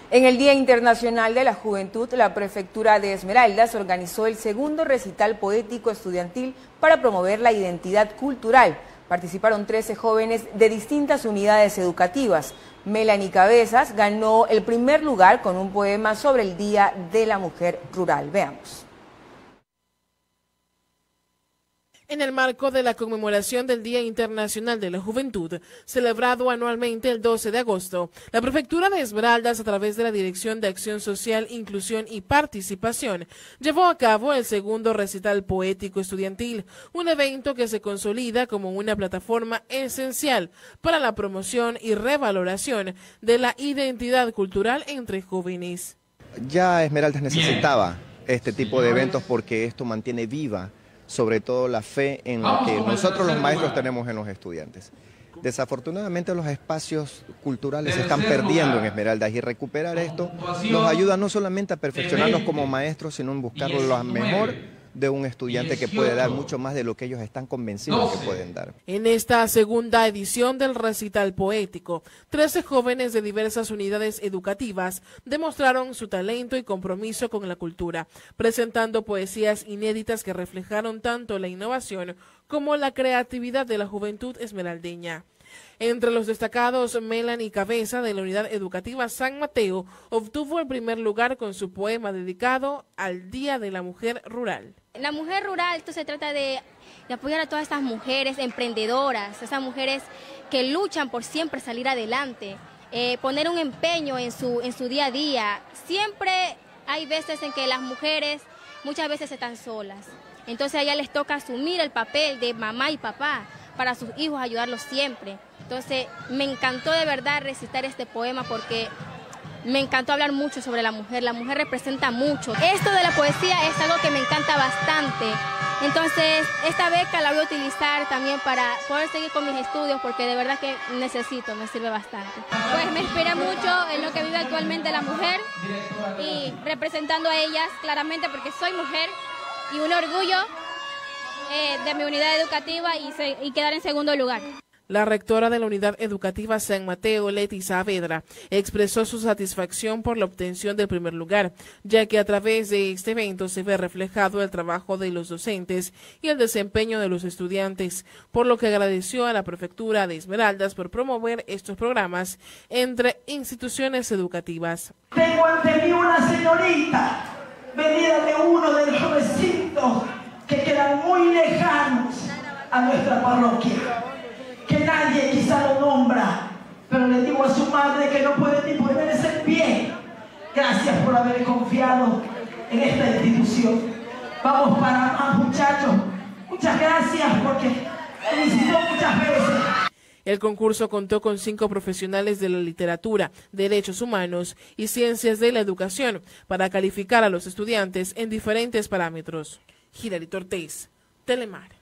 En el Día Internacional de la Juventud, la Prefectura de Esmeraldas organizó el segundo recital poético estudiantil para promover la identidad cultural. Participaron 13 jóvenes de distintas unidades educativas. Melanie Cabezas ganó el primer lugar con un poema sobre el Día de la Mujer Rural. Veamos. En el marco de la conmemoración del Día Internacional de la Juventud, celebrado anualmente el 12 de agosto, la Prefectura de Esmeraldas, a través de la Dirección de Acción Social, Inclusión y Participación, llevó a cabo el segundo recital poético estudiantil, un evento que se consolida como una plataforma esencial para la promoción y revaloración de la identidad cultural entre jóvenes. Ya Esmeraldas necesitaba este tipo de eventos porque esto mantiene viva sobre todo la fe en lo que nosotros los maestros tenemos en los estudiantes. Desafortunadamente los espacios culturales se están perdiendo en Esmeraldas y recuperar esto nos ayuda no solamente a perfeccionarnos como maestros, sino en buscar lo mejor de un estudiante que puede dar mucho más de lo que ellos están convencidos que pueden dar. En esta segunda edición del recital poético, 13 jóvenes de diversas unidades educativas demostraron su talento y compromiso con la cultura, presentando poesías inéditas que reflejaron tanto la innovación como la creatividad de la juventud esmeraldeña. Entre los destacados, Melanie Cabeza, de la Unidad Educativa San Mateo, obtuvo el primer lugar con su poema dedicado al Día de la Mujer Rural. La mujer rural, esto se trata de apoyar a todas estas mujeres emprendedoras, esas mujeres que luchan por siempre salir adelante, poner un empeño en su día a día. Siempre hay veces en que las mujeres muchas veces están solas, entonces a ellas les toca asumir el papel de mamá y papá para sus hijos, ayudarlos siempre. Entonces me encantó de verdad recitar este poema porque me encantó hablar mucho sobre la mujer representa mucho. Esto de la poesía es algo que me encanta bastante, entonces esta beca la voy a utilizar también para poder seguir con mis estudios porque de verdad que me sirve bastante. Pues me inspira mucho en lo que vive actualmente la mujer y representando a ellas claramente porque soy mujer y un orgullo de mi unidad educativa y quedar en segundo lugar. La rectora de la Unidad Educativa San Mateo, Leti Saavedra, expresó su satisfacción por la obtención del primer lugar, ya que a través de este evento se ve reflejado el trabajo de los docentes y el desempeño de los estudiantes, por lo que agradeció a la Prefectura de Esmeraldas por promover estos programas entre instituciones educativas. Tengo ante mí una señorita, venida de uno de los recintos que quedan muy lejanos a nuestra parroquia, que nadie quizá lo nombra, pero le digo a su madre que no puede ni ponerse en pie. Gracias por haber confiado en esta institución. Vamos para más, muchachos. Muchas gracias porque me visitó muchas veces. El concurso contó con 5 profesionales de la literatura, derechos humanos y ciencias de la educación para calificar a los estudiantes en diferentes parámetros. Hilary Ortiz, Telemar.